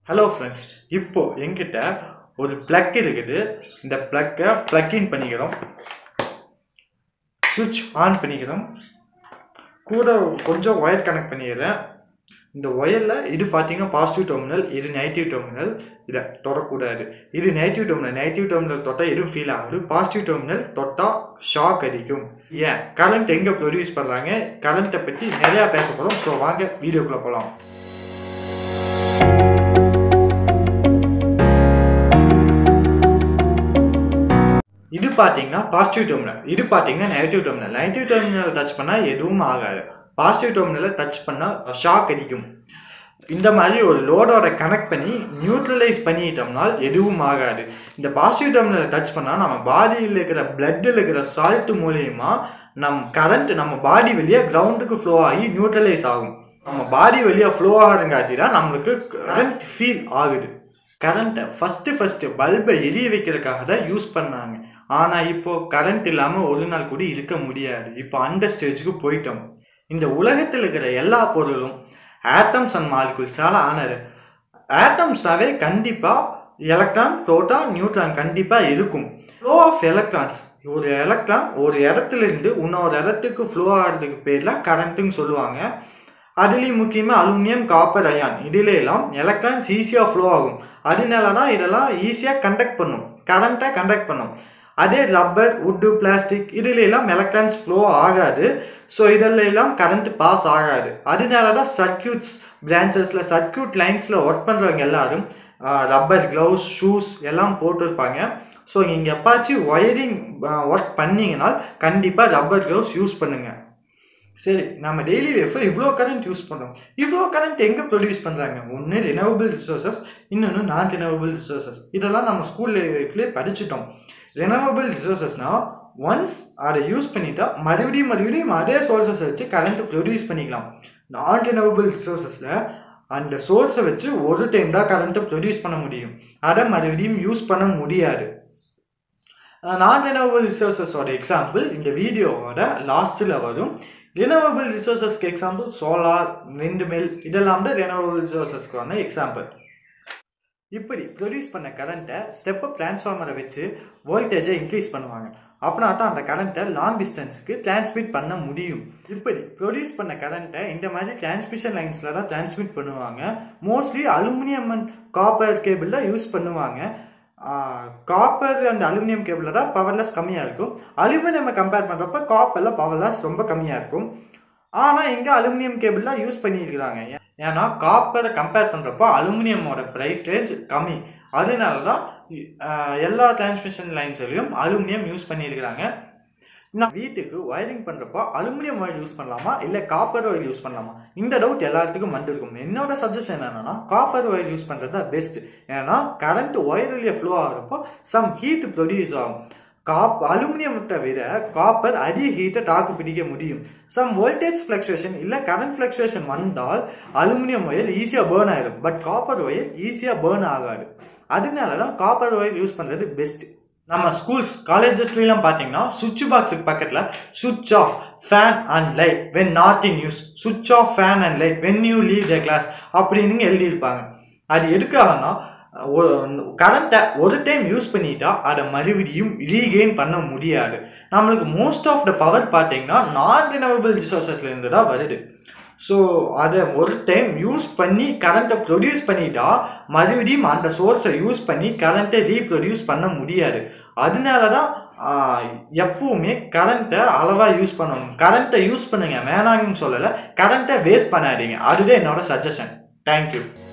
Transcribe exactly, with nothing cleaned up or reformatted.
Hello friends, இப்போ என்கிட்ட ஒரு பிளக் இருக்குது. இந்த பிளக்கை பிளக் இன் பண்ணிக்கிறோம், சுவிட்ச் ஆன் பண்ணிக்கிறோம். கூட கொஞ்சம் ஒயர் கனெக்ட் பண்ணிக்கிறேன். இந்த ஒயரில் இது பார்த்தீங்கன்னா பாசிட்டிவ் டெர்மினல், இது நெகட்டிவ் டெர்மினல். இதை தொடக்கூடாது. இது நெகட்டிவ் டெர்மினல். நெகட்டிவ் டெர்மினல் தொட்டால் எதுவும் ஃபீல் ஆகுது. பாசிட்டிவ் டெர்மினல் தொட்டால் ஷாக் அடிக்கும். ஏன் கரண்ட் எங்கே ப்ரொடியூஸ் பண்ணுறாங்க, கரண்ட்டை பற்றி நிறையா பேச போகிறோம். ஸோ வாங்க வீடியோக்குள்ளே போகலாம். இது பார்த்தீங்கன்னா பாசிட்டிவ் டெர்மினல், இது பார்த்தீங்கன்னா negative terminal. Negative terminal touch பண்ணால் எதுவும் ஆகாது. பாசிட்டிவ் டெர்மினலை டச் பண்ணால் ஷாக் அடிக்கும். இந்த மாதிரி ஒரு லோடோட கனெக்ட் பண்ணி நியூட்ரலைஸ் பண்ணிட்டோம்னால் எதுவும் ஆகாது. இந்த பாசிட்டிவ் டெர்மினலை டச் பண்ணால் நம்ம பாடியில் இருக்கிற பிளட்டில் இருக்கிற சால்ட் மூலயமா நம் கரண்ட் நம்ம பாடி வழியாக கிரவுண்டுக்கு ஃப்ளோ ஆகி நியூட்ரலைஸ் ஆகும். நம்ம பாடி வழியாக ஃப்ளோ ஆகிறங்காட்டி தான் நம்மளுக்கு கரண்ட் ஃபீல் ஆகுது. கரண்ட்டை ஃபஸ்ட்டு ஃபஸ்ட்டு பல்பை எரிய வைக்கிறதுக்காக தான் யூஸ் பண்ணாங்க. ஆனால் இப்போது கரண்ட் இல்லாமல் ஒரு நாள் கூட இருக்க முடியாது. இப்போ அந்த ஸ்டேஜுக்கு போயிட்டோம். இந்த உலகத்தில் இருக்கிற எல்லா பொருளும் ஆட்டம்ஸ் அண்ட் மாலிகுல்ஸால் ஆனது. ஆட்டம்ஸ்னாவே கண்டிப்பாக எலக்ட்ரான், புரோட்டான், நியூட்ரான் கண்டிப்பாக இருக்கும். ஃப்ளோ ஆஃப் எலக்ட்ரான்ஸ், ஒரு எலக்ட்ரான் ஒரு இடத்துலேருந்து இன்னொரு இடத்துக்கு ஃப்ளோ ஆகிறதுக்கு பேரில் கரண்ட்டுன்னு சொல்லுவாங்க. அதுலேயும் முக்கியமாக அலுமினியம், காப்பர், அயான் இதில் எல்லாம் எலக்ட்ரான்ஸ் ஈஸியாக ஃப்ளோ ஆகும். அதனால தான் இதெல்லாம் ஈஸியாக கண்டக்ட் பண்ணும், கரண்ட்டை கண்டக்ட் பண்ணும். அதே ரப்பர், உட்டு, பிளாஸ்டிக் இதில் எல்லாம் எலக்ட்ரான்ஸ் ஃப்ளோ ஆகாது. ஸோ இதில் எல்லாம் கரண்ட் பாஸ் ஆகாது. அதனால தான் சர்க்கியூட்ஸ் பிரான்ச்சஸில், சர்க்கியூட் லைன்ஸில் ஒர்க் பண்ணுறவங்க எல்லாரும் ரப்பர் க்ளவுஸ், ஷூஸ் எல்லாம் போட்டிருப்பாங்க. ஸோ நீங்கள் எப்பாச்சும் ஒயரிங் ஒர்க் பண்ணிங்கன்னா கண்டிப்பாக ரப்பர் க்ளவுஸ் யூஸ் பண்ணுங்கள். சரி, நம்ம டெய்லி லைஃப்பில் இவ்வளோ கரண்ட் யூஸ் பண்ணுறோம். இவ்வளோ கரண்ட் எங்கே ப்ரொடியூஸ் பண்ணுறாங்க? ஒன்று ரினவபிள் ரிசோர்ஸஸ், இன்னொன்று நான் ரினவபிள் ரிசோர்ஸஸ். இதெல்லாம் நம்ம ஸ்கூல் லைஃப்லேயே படிச்சுட்டோம். ரினவபிள் ரிசோர்ஸஸ்னால் ஒன்ஸ் அதை யூஸ் பண்ணிட்டா மறுபடியும் மறுபடியும் அதே சோர்ஸஸை வச்சு கரண்ட் ப்ரொடியூஸ் பண்ணிக்கலாம். நான் ரினவபிள் ரிசோர்ஸஸில் அந்த சோர்ஸை வச்சு ஒரு டைம் தான் கரண்ட்டை ப்ரொடியூஸ் பண்ண முடியும். அதை மறுபடியும் யூஸ் பண்ண முடியாது. நான் ரினவபிள் ரிசோர்ஸஸோட எக்ஸாம்பிள் இந்த வீடியோவோட லாஸ்ட்டில் வரும். ரினவபிள் ரிசோர்ஸஸ்க்கு எக்ஸாம்பிள் சோலார், விண்ட் மில் இதெல்லாம் தான் ரினவபிள் ரிசோர்ஸஸ்க்கான எக்ஸாம்பிள். இப்படி ப்ரொடியூஸ் பண்ண கரண்ட்டை ஸ்டெப்அப் டிரான்ஸ்ஃபார்மரை வச்சு வோல்டேஜை இன்க்ரீஸ் பண்ணுவாங்க. அப்படின்னா தான் அந்த கரண்ட்டை லாங் டிஸ்டன்ஸுக்கு டிரான்ஸ்மிட் பண்ண முடியும். இப்படி ப்ரொடியூஸ் பண்ண கரண்ட்டை இந்த மாதிரி டிரான்ஸ்மிஷன் லைன்ஸில் தான் டிரான்ஸ்மிட் பண்ணுவாங்க. Mostly aluminium and copper cable தான் யூஸ் பண்ணுவாங்க. காப்பர் அண்ட் அலுமினியம் கேபிளில் தான் பவர் லாஸ் கம்மியாக இருக்கும். அலுமினியம் கம்பேர் பண்ணுறப்ப காப்பரில் பவர் லாஸ் ரொம்ப கம்மியாக இருக்கும். ஆனால் இங்கே அலுமினியம் கேபிள் தான் யூஸ் பண்ணியிருக்கிறாங்க. ஏன்னா காப்பரை கம்பேர் பண்ணுறப்போ அலுமினியமோட ப்ரைஸ் ரேஞ்ச் கம்மி. அதனால தான் எல்லா டிரான்ஸ்மிஷன் லைன்ஸ்லையும் அலுமினியம் யூஸ் பண்ணியிருக்கிறாங்க. நான் வீட்டுக்கு ஒயரிங் பண்ணுறப்போ அலுமினியம் ஒயர் யூஸ் பண்ணலாமா இல்லை காப்பர் ஒயர் யூஸ் பண்ணலாமா, இந்த டவுட் எல்லாத்துக்கும் வந்துருக்கும். என்னோட சஜஷன் என்னன்னா காப்பர் ஒயர் யூஸ் பண்ணுறது தான் பெஸ்ட். ஏன்னா கரண்ட் ஒயர் வழியாக ஃப்ளோ ஆகிறப்போ சம் ஹீட் ப்ரொடியூஸ் ஆகும். காப் அலுமினியத்தை விட காப்பர் அதிக ஹீட்டை தாக்கு பிடிக்க முடியும். சம் வோல்டேஜ் ஃபிளக்சுவேஷன் இல்லை கரண்ட் ஃபிளக்சுவேஷன் வந்தால் அலுமினியம் ஒயர் ஈஸியாக பேர்ன் ஆகிடும். பட் காப்பர் ஒயர் ஈஸியாக பேர்ன் ஆகாது. அதனால தான் காப்பர் ஒயர் யூஸ் பண்ணுறது பெஸ்ட். நம்ம ஸ்கூல்ஸ், காலேஜஸ்லாம் பார்த்தீங்கன்னா சுவிட்ச் பாக்ஸுக்கு பக்கத்தில் சுவிட்ச் of, fan and light when not in use, சுவிட்ச் of, fan and light when you leave the class அப்படின்னு எழுதியிருப்பாங்க. அது எதுக்காகனா கரண்ட்டை ஒரு டைம் யூஸ் பண்ணிட்டா அதை மறுபடியும் ரீகெயின் பண்ண முடியாது. நம்மளுக்கு மோஸ்ட் ஆஃப் த பவர் பார்த்தீங்கன்னா நான் ரினவபிள் ரிசோர்ஸஸ்லேருந்து தான் வருது. ஸோ அதை ஒரு டைம் யூஸ் பண்ணி கரண்ட்டை ப்ரொடியூஸ் பண்ணிட்டா மறுபடியும் அந்த சோர்ஸை யூஸ் பண்ணி கரண்ட்டை ரீப்ரொடியூஸ் பண்ண முடியாது. அதனால தான் எப்பவுமே கரண்ட்டை அளவாக யூஸ் பண்ணணும். கரண்ட்டை யூஸ் பண்ணுங்க, வேணாங்கன்னு சொல்லலை. கரண்ட்டை வேஸ்ட் பண்ணாதீங்க. அதுதான் என்னோட சஜஷன். தேங்க்யூ.